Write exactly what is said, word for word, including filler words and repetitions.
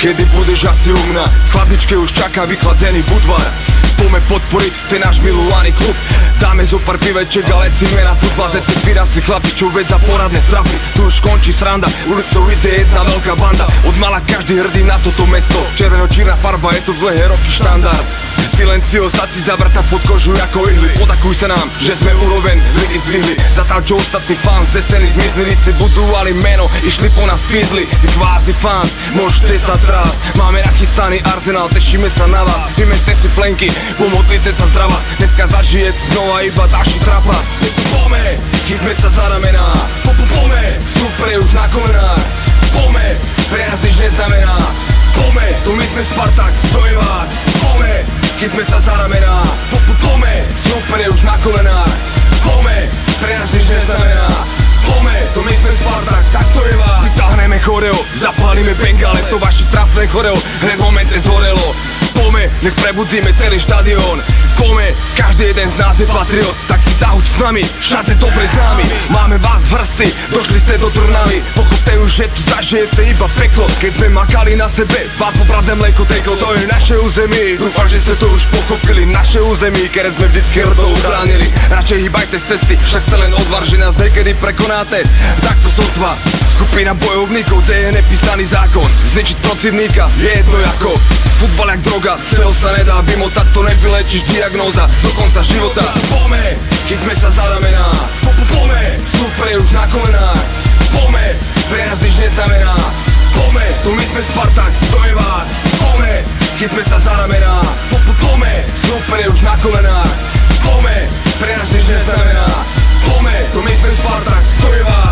kedy budeš asi u mňa. V chladničke už čaká vychladzený budvar. Poďme podporiť ten náš milovaný klub. Dáme zo pár piveček a lecíme na futbal. Zeci vyrastli chlapi, čo vedza poradné strapy. Tu už končí sranda, ulicou ide jedna veľká banda. Od mala každý hrdý na toto mesto. Červeno-čierna farba je tu dlhé roky štandard. Silencio, stať si zavrta pod kožu ako ihly. Podakuj sa nám, že sme úroveň ligy zdvihli. Zatiaľ čo ostatní fans ze scény zmizli. Listy budovali meno, išli po nás fízli. Vy kvázi fans, môžete sa trás. Máme nachystaný arzenál, tešíme sa na vás. Vymente si plenky, pomodlite sa zdravá. Dneska zažije znova iba ďalší trapas. Pome, chytme sa za ramená. Pome, super je už na kolenách. Pome, pre nás nič neznamená. Pome, tu my sme Spartak, to je vás. Pome, chytme sa za ramená. Pome, super je už na kolenách. Pome, pre nás nič neznamená. Pome, tu my sme Spartak, tak to je vás. Vytáhneme choreo, zapálime bengále. To vaše trapné choreo, hned v momente zhorelo. Pome, nech prebudzíme celý štadión. Pome, každý jeden z nás je patriot. Tak si zahuď s nami, šance dobre známi. Máme vás v hrsti, došli ste do Trnavy. Pochopte už, že tu zažijete iba peklo. Keď sme makali na sebe, vás popravde mléko teklo. To je naše území, dúfam, že ste to už pochopili. Naše území, ktoré sme vždycky hrdo ubránili. Radšej hýbajte z cesty, však ste len odvar, že nás niekedy prekonáte. Takto sotva, skupina bojovníkov, kde je nepísaný zákon. Zničiť protivníka, je jedno ako. Futbal jak droga, sveho sa nedá vymotať. To nevylečíš diagnóza do konca života. Pome, chytme sa za ramená. Pome, super je už na kolenách. Pome, pre nás nič neznamená. Pome, tu my sme Spartak, to je vás. Pome, chytme sa za ramená. Pome, super je už na kolenách. Pome, pre nás nič neznamená. Pome, tu my sme Spartak, to je vás.